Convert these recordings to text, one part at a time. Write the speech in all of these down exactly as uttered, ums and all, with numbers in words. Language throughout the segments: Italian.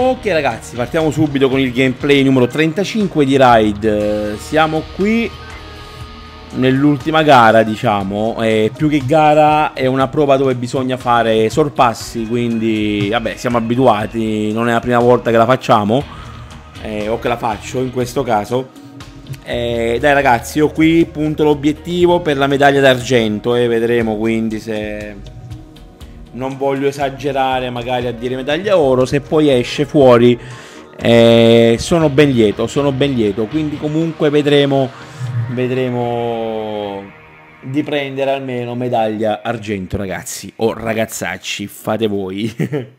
Ok ragazzi, partiamo subito con il gameplay numero trentacinque di Ride. Siamo qui nell'ultima gara, diciamo, e più che gara è una prova dove bisogna fare sorpassi, quindi vabbè, siamo abituati, non è la prima volta che la facciamo, eh, o che la faccio in questo caso. Eh, dai ragazzi, io qui punto l'obiettivo per la medaglia d'argento e eh, vedremo quindi se... Non voglio esagerare magari a dire medaglia oro, se poi esce fuori eh, sono ben lieto, sono ben lieto, quindi comunque vedremo, vedremo di prendere almeno medaglia argento ragazzi, o ragazzacci, fate voi.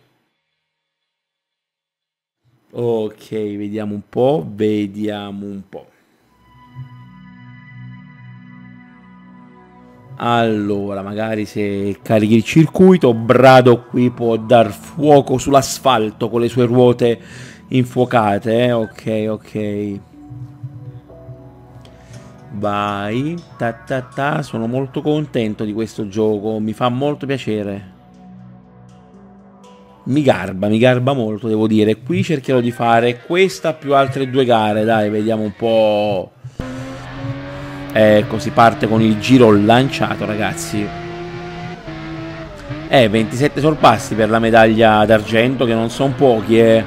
Ok, vediamo un po', vediamo un po'. Allora, magari se carichi il circuito, Brado qui può dar fuoco sull'asfalto con le sue ruote infuocate, eh? Ok, ok. Vai, ta ta ta, sono molto contento di questo gioco, mi fa molto piacere. Mi garba, mi garba molto, devo dire. Qui cercherò di fare questa più altre due gare, dai, vediamo un po'... Ecco, si parte con il giro lanciato ragazzi. Eh, ventisette sorpassi per la medaglia d'argento, che non sono pochi, eh.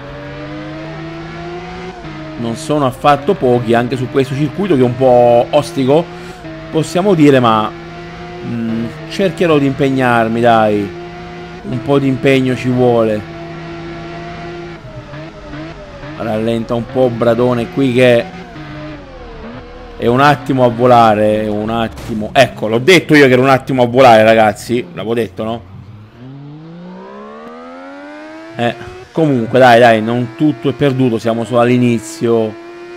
Non sono affatto pochi, anche su questo circuito che è un po' ostico, possiamo dire, ma mh, cercherò di impegnarmi, dai. Un po' di impegno ci vuole. Rallenta un po' Bradone qui che... È un attimo a volare, un attimo... Ecco, l'ho detto io che era un attimo a volare, ragazzi. L'avevo detto, no? Eh, comunque, dai, dai, non tutto è perduto, siamo solo all'inizio.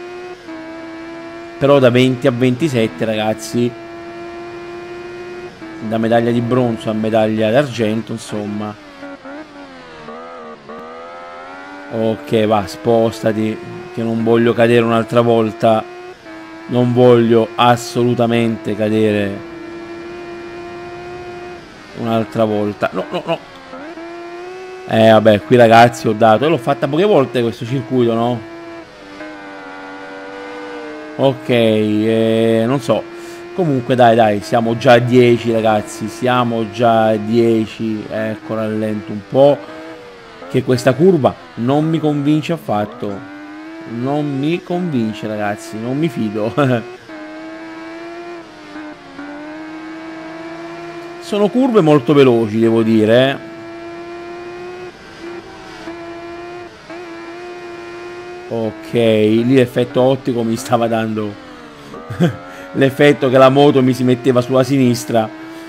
Però da venti a ventisette, ragazzi. Da medaglia di bronzo a medaglia d'argento, insomma. Ok, va, spostati, che non voglio cadere un'altra volta. Non voglio assolutamente cadere un'altra volta. No, no, no. Eh, vabbè, qui ragazzi ho dato. E l'ho fatta poche volte questo circuito, no? Ok, eh, non so. Comunque, dai, dai, siamo già a dieci, ragazzi. Siamo già a dieci. Ecco, rallento un po'. Che questa curva non mi convince affatto. Non mi convince ragazzi, non mi fido. Sono curve molto veloci, devo dire. Ok, lì l'effetto ottico mi stava dando l'effetto che la moto mi si metteva sulla sinistra.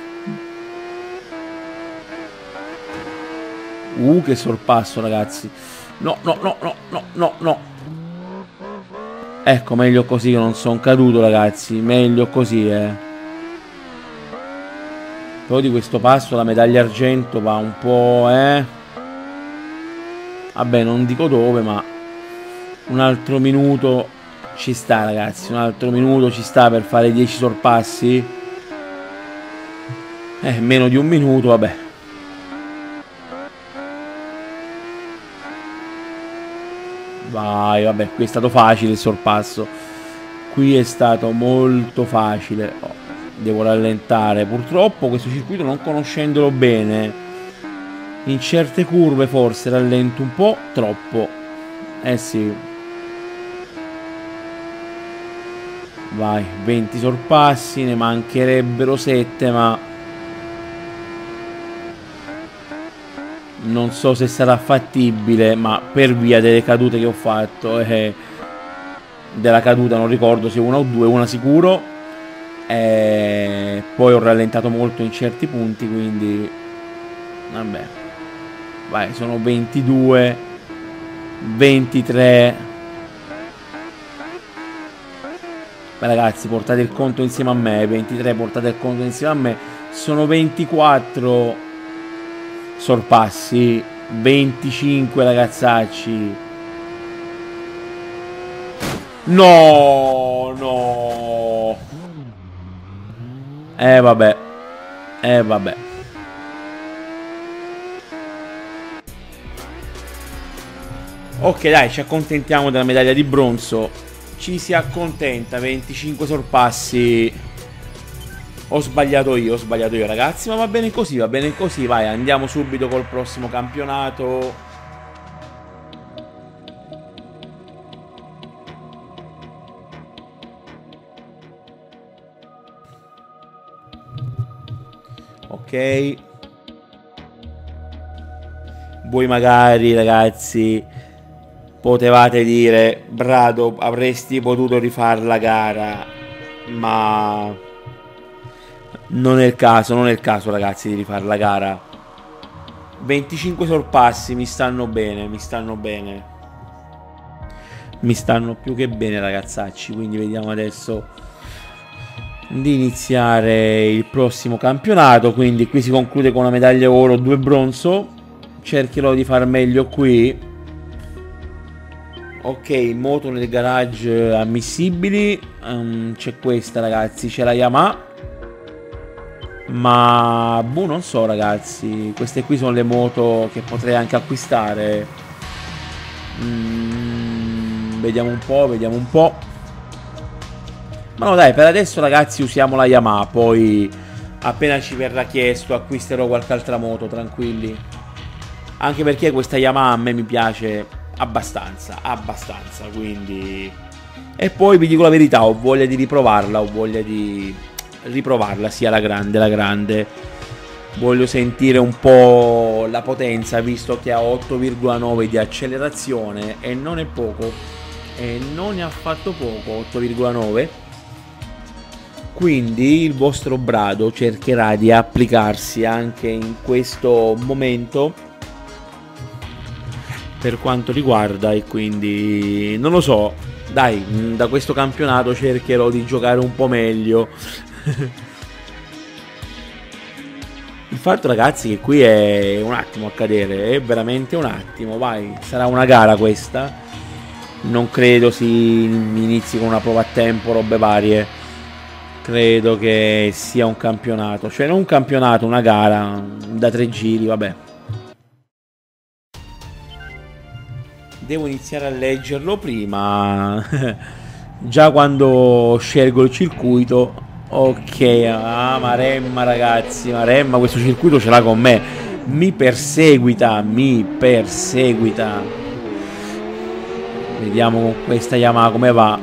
Uh, che sorpasso ragazzi. No, no, no, no, no, no, no. Ecco, meglio così che non sono caduto ragazzi, meglio così, eh. Però di questo passo la medaglia argento va un po', eh. Vabbè, non dico dove, ma un altro minuto ci sta ragazzi, un altro minuto ci sta per fare dieci sorpassi. Eh, meno di un minuto, vabbè. Vai, vabbè, qui è stato facile il sorpasso. Qui è stato molto facile. Oh, devo rallentare. Purtroppo questo circuito, non conoscendolo bene, in certe curve forse rallento un po' troppo. Eh sì. Vai, venti sorpassi, ne mancherebbero sette, ma... non so se sarà fattibile, ma per via delle cadute che ho fatto, eh, della caduta non ricordo se una o due, una sicuro, eh, poi ho rallentato molto in certi punti, quindi vabbè, vai, sono ventidue, ventitré. Beh, ragazzi, portate il conto insieme a me, ventitré, portate il conto insieme a me, sono ventiquattro sorpassi, venticinque ragazzacci. No, no. Eh vabbè. Eh vabbè. Ok, dai, ci accontentiamo della medaglia di bronzo. Ci si accontenta. Venticinque sorpassi. Ho sbagliato io, ho sbagliato io, ragazzi. Ma va bene così, va bene così. Vai, andiamo subito col prossimo campionato. Ok. Voi magari, ragazzi, potevate dire: Brado, avresti potuto rifare la gara. Ma non è il caso, non è il caso, ragazzi, di rifare la gara. venticinque sorpassi, mi stanno bene, mi stanno bene. Mi stanno più che bene, ragazzacci. Quindi vediamo adesso di iniziare il prossimo campionato. Quindi qui si conclude con una medaglia oro, due bronzo. Cercherò di far meglio qui. Ok, moto nel garage ammissibili. um, C'è questa, ragazzi, c'è la Yamaha. Ma boh, non so, ragazzi. Queste qui sono le moto che potrei anche acquistare. mm, Vediamo un po', vediamo un po'. Ma no, dai, per adesso, ragazzi, usiamo la Yamaha. Poi appena ci verrà chiesto acquisterò qualche altra moto, tranquilli. Anche perché questa Yamaha a me mi piace abbastanza, abbastanza, quindi... E poi vi dico la verità, ho voglia di riprovarla, ho voglia di riprovarla, sia la grande, la grande. Voglio sentire un po' la potenza, visto che ha otto virgola nove di accelerazione e non è poco, e non ne ha fatto poco, otto virgola nove. Quindi il vostro Brado cercherà di applicarsi anche in questo momento per quanto riguarda, e quindi non lo so, dai, da questo campionato cercherò di giocare un po' meglio. Il fatto, ragazzi, che qui è un attimo a cadere, è veramente un attimo. Vai, sarà una gara questa, non credo si inizi con una prova a tempo, robe varie. Credo che sia un campionato, cioè non un campionato, una gara da tre giri, vabbè. Devo iniziare a leggerlo prima. Già quando scelgo il circuito. Ok, ah, Maremma, ragazzi, Maremma questo circuito ce l'ha con me. Mi perseguita, mi perseguita. Vediamo con questa Yamaha come va.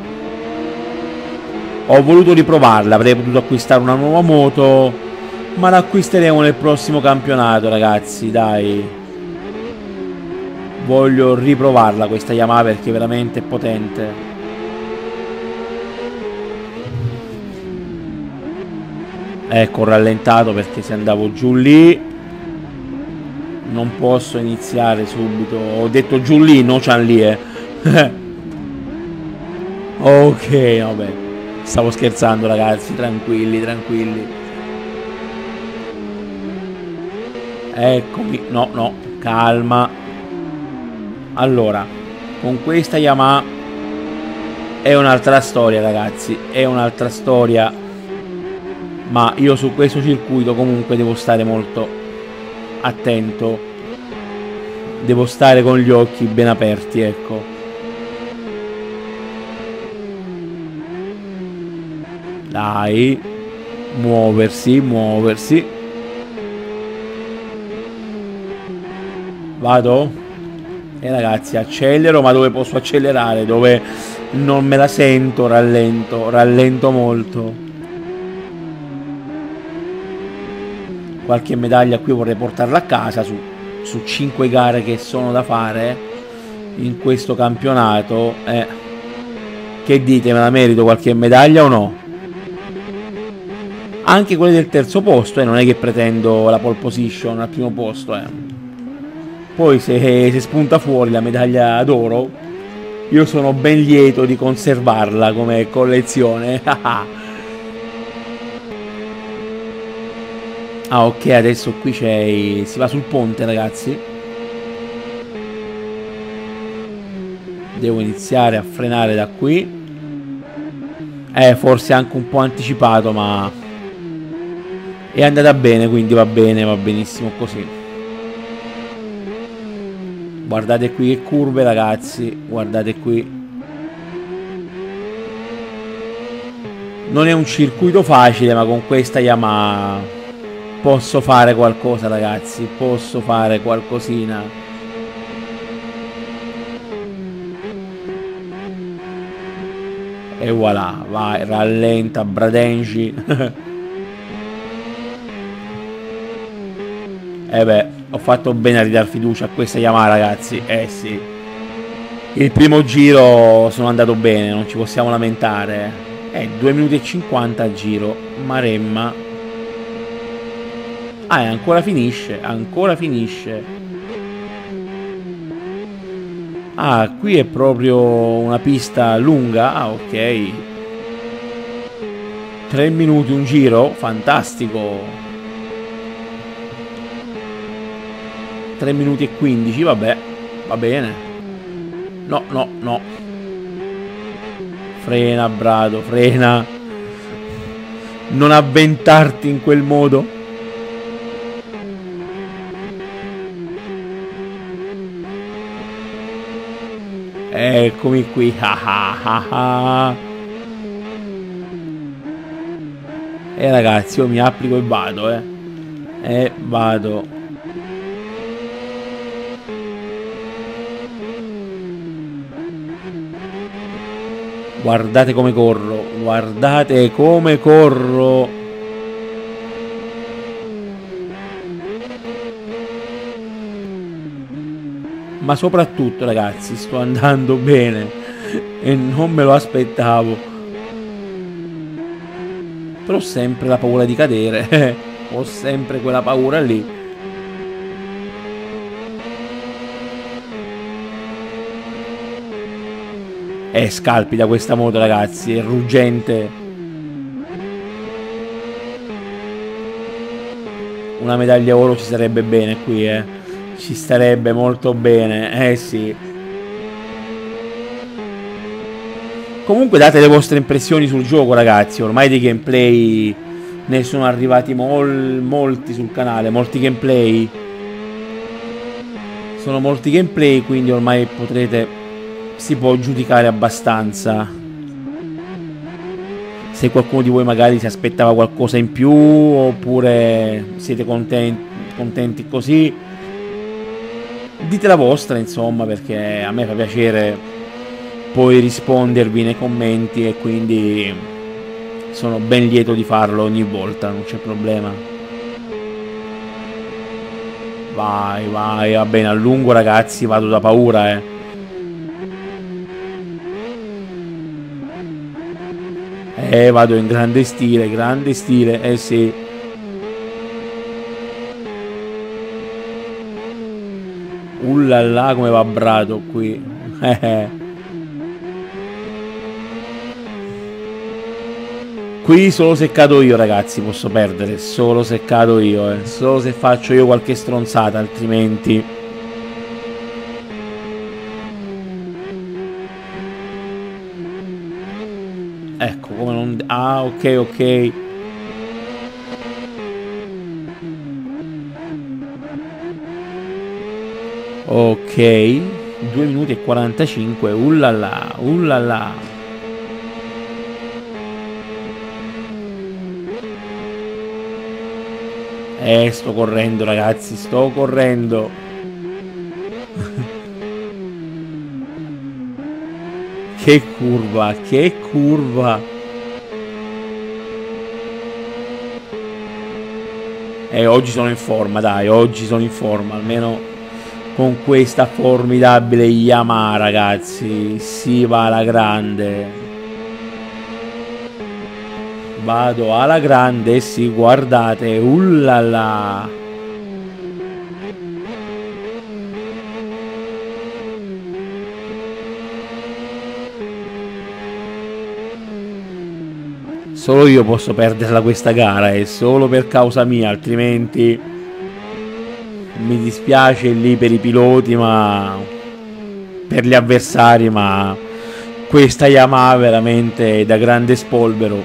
Ho voluto riprovarla, avrei potuto acquistare una nuova moto, ma l'acquisteremo nel prossimo campionato, ragazzi, dai. Voglio riprovarla questa Yamaha perché è veramente potente. Ecco, ho rallentato perché se andavo giù lì non posso iniziare subito. Ho detto giù lì, no c'han lì, eh. Ok, vabbè. Stavo scherzando, ragazzi, tranquilli, tranquilli. Eccomi, no, no, calma. Allora, con questa Yamaha è un'altra storia, ragazzi, è un'altra storia. Ma io su questo circuito comunque devo stare molto attento. Devo stare con gli occhi ben aperti, ecco. Dai, muoversi, muoversi. Vado? E ragazzi, accelero, ma dove posso accelerare? Dove non me la sento, rallento, rallento molto. Qualche medaglia qui vorrei portarla a casa su, su cinque gare che sono da fare in questo campionato. Eh, che dite, me la merito qualche medaglia o no? Anche quelle del terzo posto, eh, non è che pretendo la pole position al primo posto, eh. Poi se, se spunta fuori la medaglia d'oro, io sono ben lieto di conservarla come collezione. Ah, ok, adesso qui c'è, si va sul ponte, ragazzi. Devo iniziare a frenare da qui. Eh, forse anche un po' anticipato, ma è andata bene, quindi va bene, va benissimo così. Guardate qui che curve, ragazzi, guardate qui. Non è un circuito facile, ma con questa Yamaha posso fare qualcosa, ragazzi, posso fare qualcosina. E voilà, vai, rallenta, Bradenci. E beh, ho fatto bene a ridare fiducia a questa Yamaha, ragazzi. Eh sì. Il primo giro sono andato bene, non ci possiamo lamentare. Eh, due minuti e cinquanta a giro. Maremma. Ah, e ancora finisce, ancora finisce. Ah, qui è proprio una pista lunga. Ah, ok. tre minuti un giro, fantastico. tre minuti e quindici, vabbè, va bene. No, no, no. Frena, Brado, frena. Non avventarti in quel modo. Eccomi qui. Ah, ah, ah, ah. E ragazzi, io mi applico e vado, eh. E vado. Guardate come corro, guardate come corro. Ma soprattutto, ragazzi, sto andando bene e non me lo aspettavo. Però ho sempre la paura di cadere. Ho sempre quella paura lì. È scalpita questa moto, ragazzi, è ruggente. Una medaglia oro ci sarebbe bene qui, eh. Ci starebbe molto bene, eh sì. Comunque date le vostre impressioni sul gioco, ragazzi. Ormai di gameplay ne sono arrivati mol molti sul canale, molti gameplay. Sono molti gameplay, quindi ormai potrete... si può giudicare abbastanza. Se qualcuno di voi magari si aspettava qualcosa in più, oppure siete contenti, contenti così, dite la vostra, insomma, perché a me fa piacere poi rispondervi nei commenti e quindi sono ben lieto di farlo ogni volta, non c'è problema. Vai, vai, va bene, a lungo, ragazzi, vado da paura, eh. Eh, vado in grande stile, grande stile, eh sì. Ullala, come va Brado qui. Qui solo se cado io, ragazzi, posso perdere. Solo se cado io, eh. Solo se faccio io qualche stronzata, altrimenti... Ecco, come non... Ah, ok, ok. Ok. due minuti e quarantacinque. Ullala, ullala. Eh, sto correndo, ragazzi, sto correndo. Che curva, che curva. E oggi sono in forma, dai, oggi sono in forma, almeno con questa formidabile Yamaha, ragazzi, si va alla grande. Vado alla grande, sì, guardate, ullala. Solo io posso perderla questa gara, è solo per causa mia, altrimenti mi dispiace lì per i piloti, ma per gli avversari, ma questa Yamaha veramente è da grande spolvero.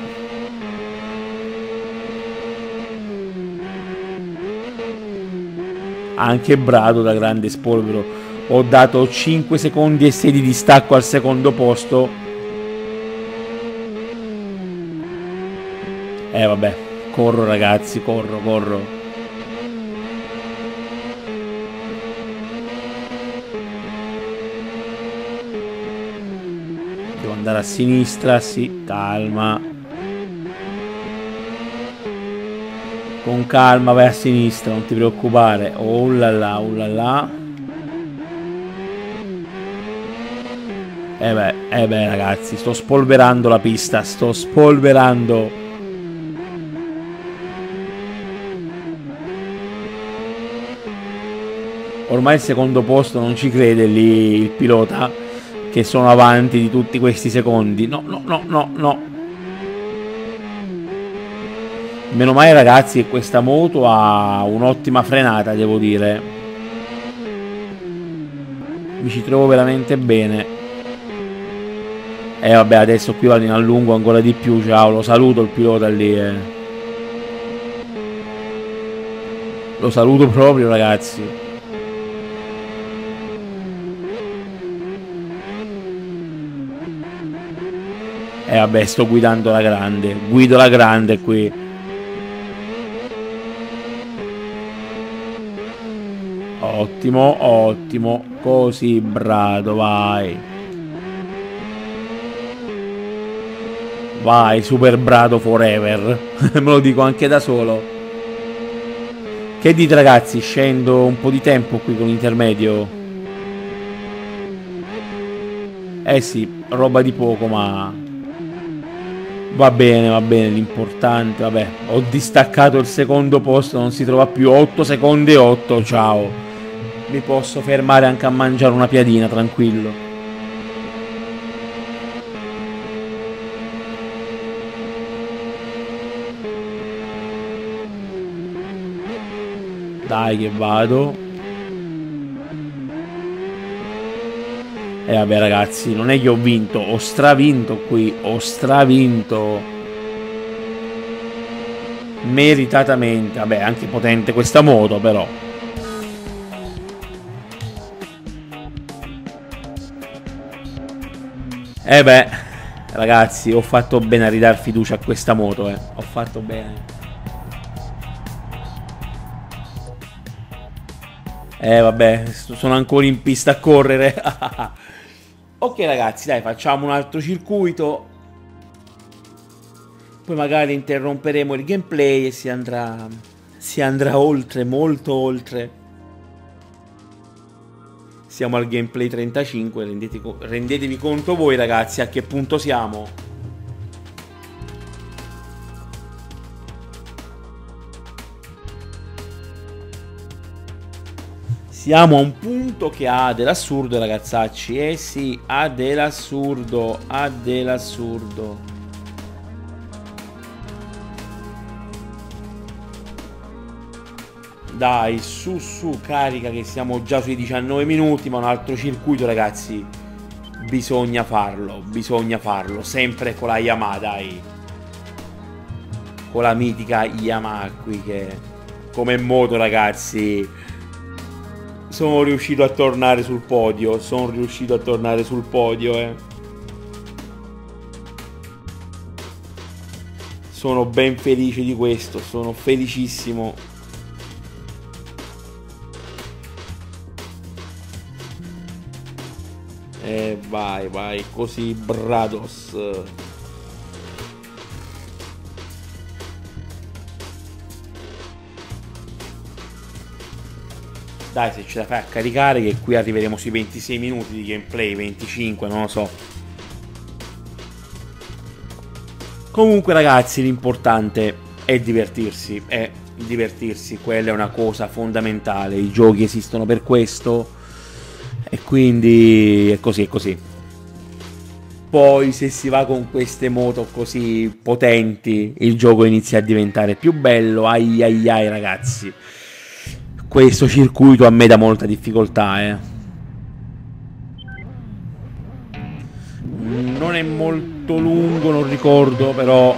Anche Brado da grande spolvero. ho dato cinque secondi e sei di distacco al secondo posto. Eh vabbè, corro ragazzi, corro, corro. Devo andare a sinistra, sì, calma. Con calma vai a sinistra, non ti preoccupare. Oh là là, oh là là. Eh beh, eh beh ragazzi, sto spolverando la pista, sto spolverando. Ormai il secondo posto non ci crede lì il pilota, che sono avanti di tutti questi secondi. No, no, no, no, no. Meno male ragazzi che questa moto ha un'ottima frenata, devo dire. Mi ci trovo veramente bene. E eh, vabbè, adesso qui vado in allungo ancora di più. Ciao, lo saluto il pilota lì, eh. Lo saluto proprio ragazzi. E eh, vabbè, sto guidando la grande. Guido la grande qui. Ottimo, ottimo. Così, bravo, vai. Vai, super brado forever. Me lo dico anche da solo. Che dite ragazzi? Scendo un po' di tempo qui con l'intermedio. Eh sì, roba di poco, ma va bene, va bene. L'importante, vabbè, ho distaccato il secondo posto, non si trova più. Otto secondi e otto, ciao. Mi posso fermare anche a mangiare una piadina, tranquillo. Dai che vado. E eh vabbè ragazzi, non è che ho vinto, ho stravinto qui, ho stravinto meritatamente. Vabbè, anche potente questa moto però. E eh beh ragazzi, ho fatto bene a ridare fiducia a questa moto, eh. Ho fatto bene. Eh vabbè, sono ancora in pista a correre. Ok ragazzi, dai, facciamo un altro circuito. Poi magari interromperemo il gameplay e si andrà si andrà oltre, molto oltre. Siamo al gameplay trentacinque, rendete, rendetevi conto voi ragazzi a che punto siamo. Siamo a un punto che ha dell'assurdo ragazzacci. Eh sì, ha dell'assurdo, ha dell'assurdo. Dai, su su, carica che siamo già sui diciannove minuti, ma un altro circuito ragazzi bisogna farlo, bisogna farlo, sempre con la Yamaha, dai. Con la mitica Yamaha qui che come moto ragazzi. Sono riuscito a tornare sul podio, sono riuscito a tornare sul podio, eh. Sono ben felice di questo, sono felicissimo. E vai, vai, così, brados. Dai, se ce la fai a caricare, che qui arriveremo sui ventisei minuti di gameplay, venticinque, non lo so. Comunque ragazzi, l'importante è divertirsi, è divertirsi, quella è una cosa fondamentale, i giochi esistono per questo e quindi è così, è così. Poi se si va con queste moto così potenti, il gioco inizia a diventare più bello, ai ai ai ragazzi. Questo circuito a me dà molta difficoltà, eh. Non è molto lungo, non ricordo, però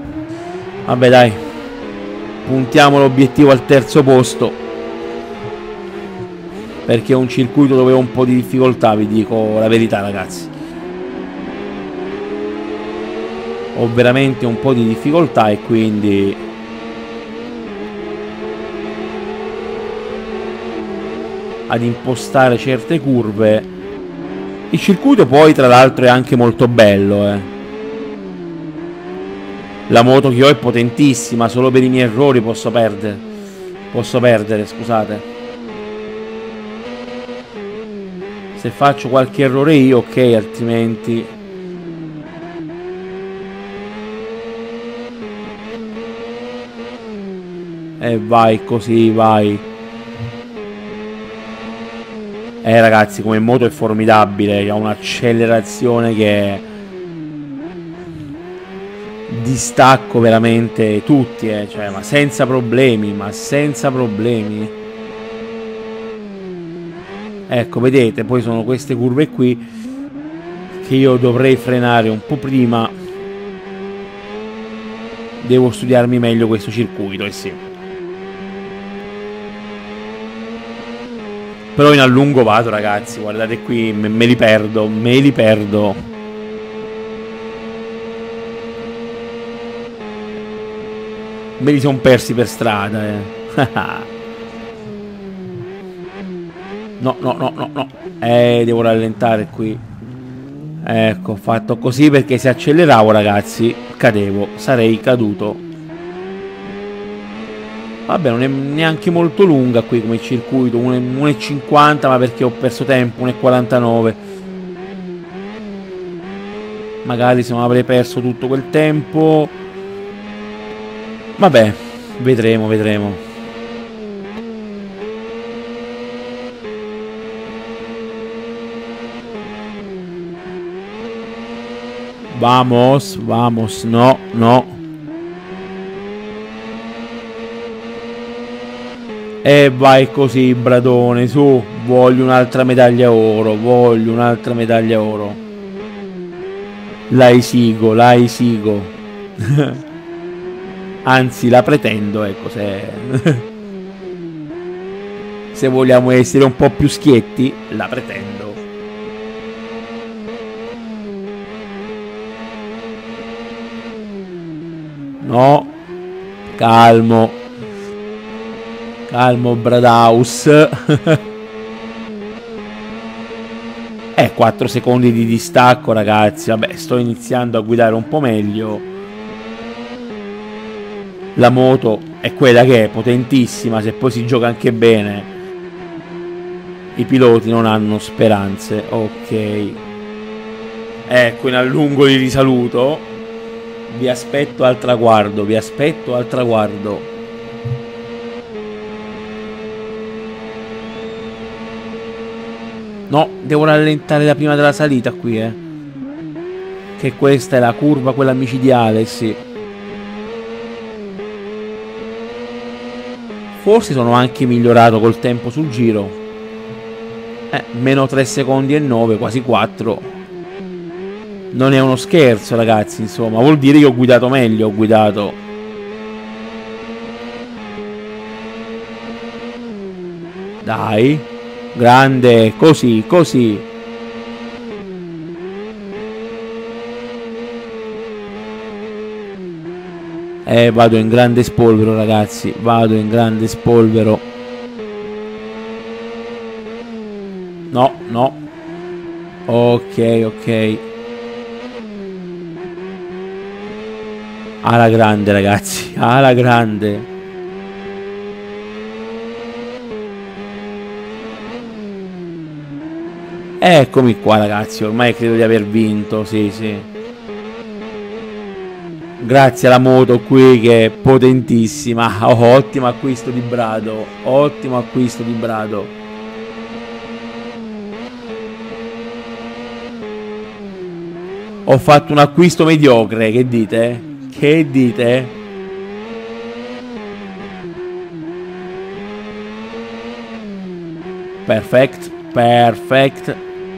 vabbè dai, puntiamo l'obiettivo al terzo posto. perché è un circuito dove ho un po' di difficoltà, vi dico la verità ragazzi. Ho veramente un po' di difficoltà e quindi ad impostare certe curve. Il circuito poi tra l'altro è anche molto bello, eh. La moto che ho è potentissima, solo per i miei errori posso perdere. Posso perdere, scusate. Se faccio qualche errore io, ok, altrimenti... E vai così, vai. Eh ragazzi, come moto è formidabile, ha un'accelerazione che distacco veramente tutti, eh, cioè, ma senza problemi, ma senza problemi. Ecco, vedete, poi sono queste curve qui che io dovrei frenare un po' prima. Devo studiarmi meglio questo circuito, eh sì. Però in allungo vado ragazzi, guardate qui, me, me li perdo, me li perdo. Me li sono persi per strada, eh. No, no, no, no, no. Eh, devo rallentare qui. Ecco, ho fatto così perché se acceleravo ragazzi, cadevo, sarei caduto. Vabbè, non è neanche molto lunga qui come circuito, uno e cinquanta, ma perché ho perso tempo, uno e quarantanove. Magari se non avrei perso tutto quel tempo. Vabbè, vedremo, vedremo. Vamos, vamos, no, no. E vai così, Bradone, su. Voglio un'altra medaglia oro, voglio un'altra medaglia oro. La esigo, la esigo. Anzi, la pretendo, ecco, se... se vogliamo essere un po' più schietti, la pretendo. No, calmo. Calmo, Bradaus. Eh, quattro secondi di distacco, ragazzi. Vabbè, sto iniziando a guidare un po' meglio. La moto è quella che è, potentissima. Se poi si gioca anche bene, i piloti non hanno speranze. Ok. Ecco, in allungo di risaluto. Vi aspetto al traguardo, vi aspetto al traguardo. No, devo rallentare la prima della salita qui, eh. Che questa è la curva, quella micidiale, sì. Forse sono anche migliorato col tempo sul giro. Eh, meno tre secondi e nove, quasi quattro. Non è uno scherzo, ragazzi, insomma. Vuol dire che ho guidato meglio, ho guidato. Dai. Grande, così, così. Eh, vado in grande spolvero, ragazzi. Vado in grande spolvero. No, no. Ok, ok. Alla grande, ragazzi. Alla grande. Eccomi qua, ragazzi. Ormai credo di aver vinto. Sì, sì. Grazie alla moto qui che è potentissima. Oh, ottimo acquisto di Brado. Ottimo acquisto di Brado. Ho fatto un acquisto mediocre. Che dite? Che dite? Perfect. Perfect.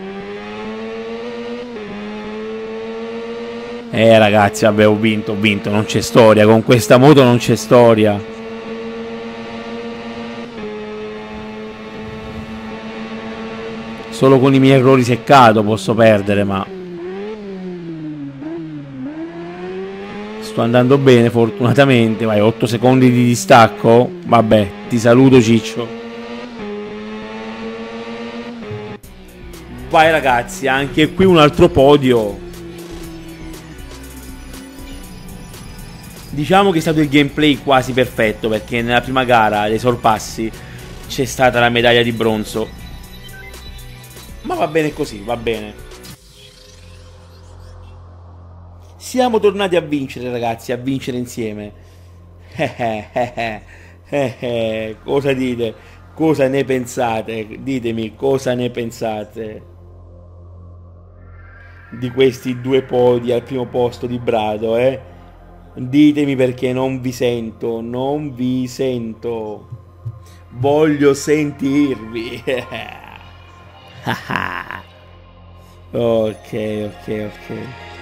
Eh ragazzi, vabbè, ho vinto, ho vinto, non c'è storia, con questa moto non c'è storia. Solo con i miei errori seccato posso perdere, ma sto andando bene fortunatamente. Vai, otto secondi di distacco. Vabbè, ti saluto Ciccio. Vai ragazzi, anche qui un altro podio. Diciamo che è stato il gameplay quasi perfetto, perché nella prima gara dei sorpassi c'è stata la medaglia di bronzo. Ma va bene così, va bene. Siamo tornati a vincere ragazzi, a vincere insieme. Cosa dite? Cosa ne pensate? Ditemi cosa ne pensate di questi due podi al primo posto di Brado, eh? Ditemi, perché non vi sento, non vi sento. Voglio sentirvi. Ok, ok, ok.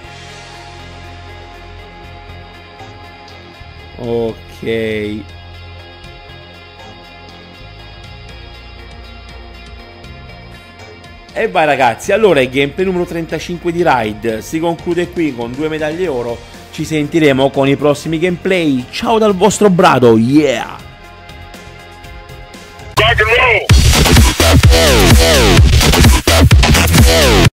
Ok. E vai ragazzi, allora il gameplay numero trentacinque di Ride si conclude qui con due medaglie oro. Ci sentiremo con i prossimi gameplay. Ciao dal vostro Brado, yeah! Rock and roll!